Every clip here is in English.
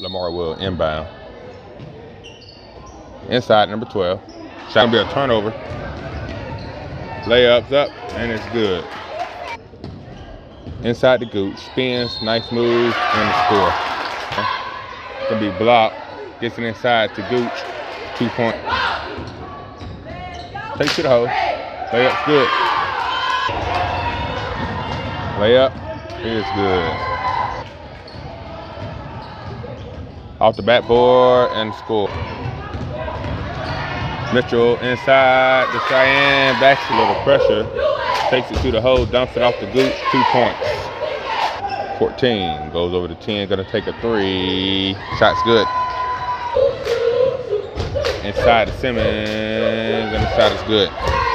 Lamar will inbound. Inside, number 12. Shot gonna be a turnover. Layups up, and it's good. Inside the Gooch, spins, nice move, and the score. Gonna be blocked. Gets it inside to Gooch. 2 point. Takes to the hole. Layup's good. Layup is good. Off the backboard and score. Mitchell inside the Cheyenne, backs a little pressure. Takes it to the hole, dumps it off the Gooch, 2 points. 14, goes over to 10, gonna take a 3. Shot's good. Inside to Simmons, and the shot is good.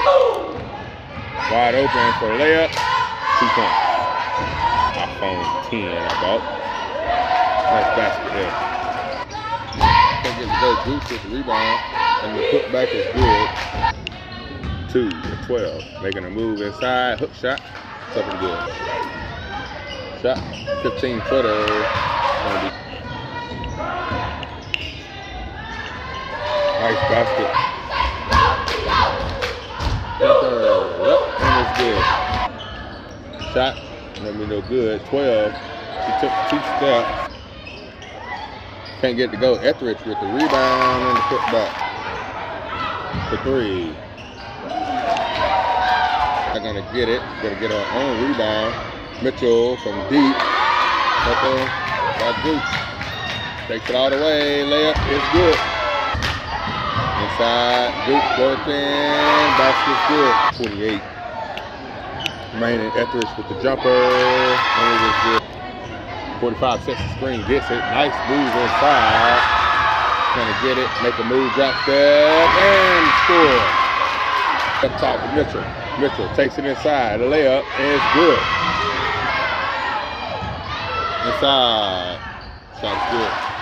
Wide open for a layup, 2 points. iPhone 10 I bought. Nice basket there. Can't get to go. Gooch with the rebound, and the putback is good. 2 to 12. Making a move inside, hook shot, something good. Shot, 15-footer. Nice basket. And it's good. Shot, gonna be no good. 12. He took 2 steps. Can't get to go. Etheridge with the rebound and the putback. For 3. Not gonna get it. Gonna get her own rebound. Mitchell from deep. Okay. Got Gooch. Takes it all the way. Layup is good. Inside. Gooch working. Basket's good. 28. Remaining Etheridge with the jumper. And it is good. 45 sets the screen. Gets it. Nice move inside. Gonna get it. Make a move. Drop step. And score. Up top to Mitchell. Mitchell takes it inside. The layup is good. Inside. Shot's good.